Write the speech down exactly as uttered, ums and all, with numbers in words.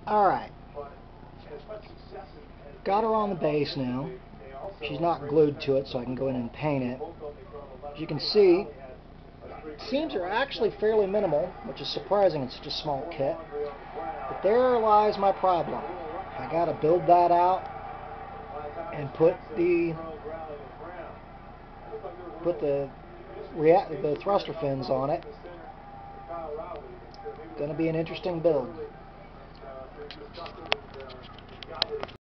Alright, got her on the base now. She's not glued to it, so I can go in and paint it. As you can see, seams are actually fairly minimal, which is surprising in such a small kit. But there lies my problem. I gotta build that out and put the put the react the thruster fins on it. Gonna be an interesting build.